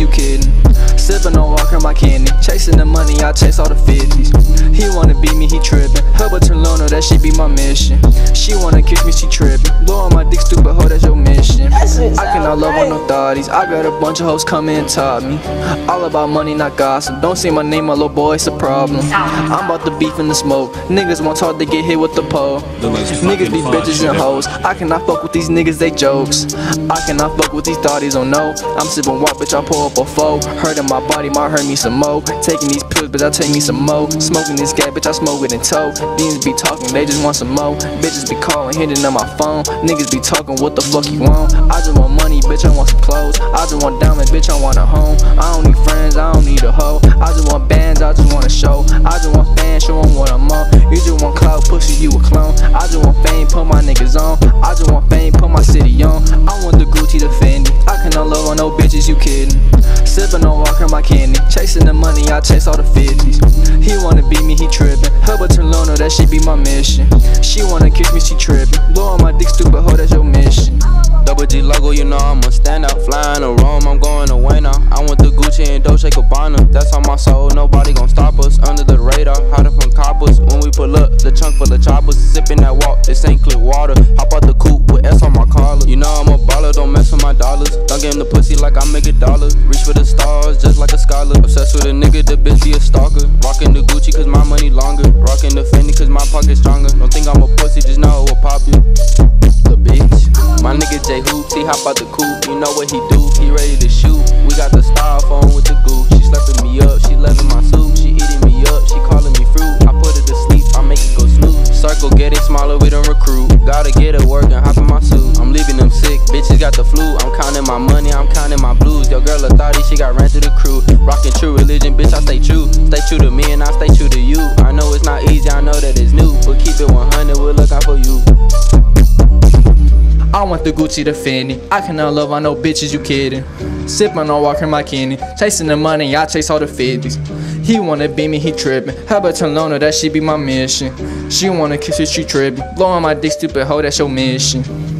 you kidding? Sippin' on Walker, my candy. Chasing the money, I chase all the 50s. He wanna beat me, he trippin'. Herbert Lono, that shit be my mission. She wanna kiss me, she trippin'. Blow on my dick, stupid hoe, that's your mission. I cannot love on no thotties. I got a bunch of hoes come and taught me. All about money, not gossip. Don't say my name, my little boy, it's a problem. I'm about to beef in the smoke. Niggas want talk, they get hit with the pole. Niggas be bitches and hoes. I cannot fuck with these niggas, they jokes. I cannot fuck with these thotties, oh no. I'm sippin' walk, bitch, I pull up a foe. Hurting my body, might hurt me some more. Taking these pills, bitch, I take me some more. Smoking this gas, bitch, I smoke it in tow. Demons be talking, they just want some more. Bitches be calling, hitting on my phone. Niggas be talking, what the fuck you want? I just want money, bitch, I want some clothes. I just want diamonds, bitch, I want a home. I don't need friends, I don't need a hoe. I just want bands, I just want a show. I just want fans, show them what I'm on. You just want clout, pussy, you a clone. I just want fame, put my niggas on. I just want fame, put my city on. I want the Gucci, the Fendi. I cannot love on no bitches, you kidding? Sippin' on Walker, my candy. Chasing the money, I chase all the 50s. He wanna beat me, he trippin'. Herbert Lono, that shit be my mission. She wanna kiss me, she trippin'. Blow on my dick, stupid hoe, that's your mission. Double G logo, you know I'ma stand out. Flying to Rome, I'm going away now. I want the Gucci and Dolce Gabbana. That's on my soul, nobody gon' stop us. Under the radar, hotter from coppers. When we pull up, the trunk full of choppers. Sippin' that walk, this ain't clear water. Hop out the coupe with S on my collar. You know I'm a baller, don't mess with my dollars. Don't give him the pussy like I make $1. Reach for the stars, just like a scholar. Obsessed with a nigga, the bitch be a stalker. Rockin' the Gucci cause my money longer. Rockin' the Fendi cause my pocket's stronger. Don't think I'm a pussy, just know it will pop you. The bitch. My nigga J Hoops, he hop out the coupe. You know what he do, he ready to shoot. We got the styrofoam with the goo. She slapping me up, she loving my soup. She eating me up, she calling me fruit. I put her to sleep, I make it go snooze. Circle, get it smaller, we don't recruit. Gotta get it work and hop in my suit. I'm leaving them sick, bitches got the flu. I'm counting my money, I'm counting my blues. Your girl a thotty, she got ran to the crew. Rockin' true religion, bitch, I stay true. Stay true to me and I stay true to you. I know it's not easy, I know that it's new. But keep it 100, we'll look out for you. I want the Gucci, the Fendi. I cannot love on no bitches, you kidding? Sippin' on Walker, my candy. Chasing the money, I chase all the 50s. He wanna beat me, he trippin'. Herbert Lono, that shit be my mission. She wanna kiss me, she trippin'. Blow on my dick, stupid hoe, that's your mission.